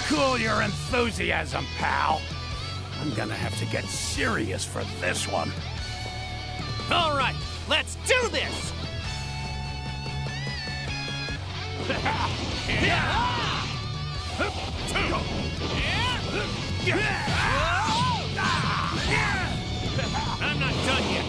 Cool your enthusiasm, pal. I'm gonna have to get serious for this one. All right, let's do this! I'm not done yet.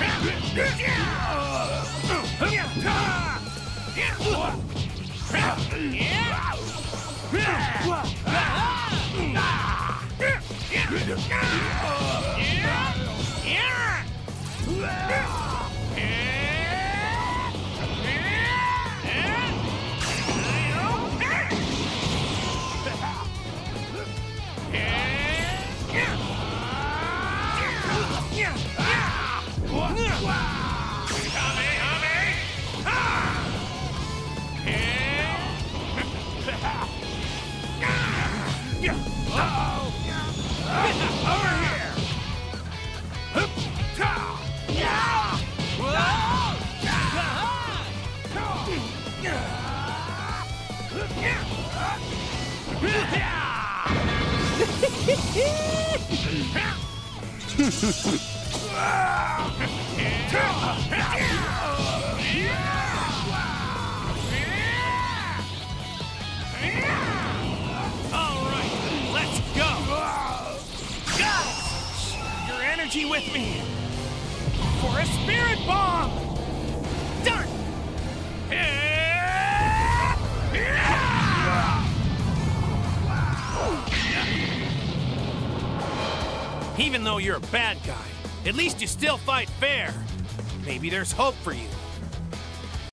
With me for a spirit bomb. Done. Even though you're a bad guy, at least you still fight fair. Maybe there's hope for you.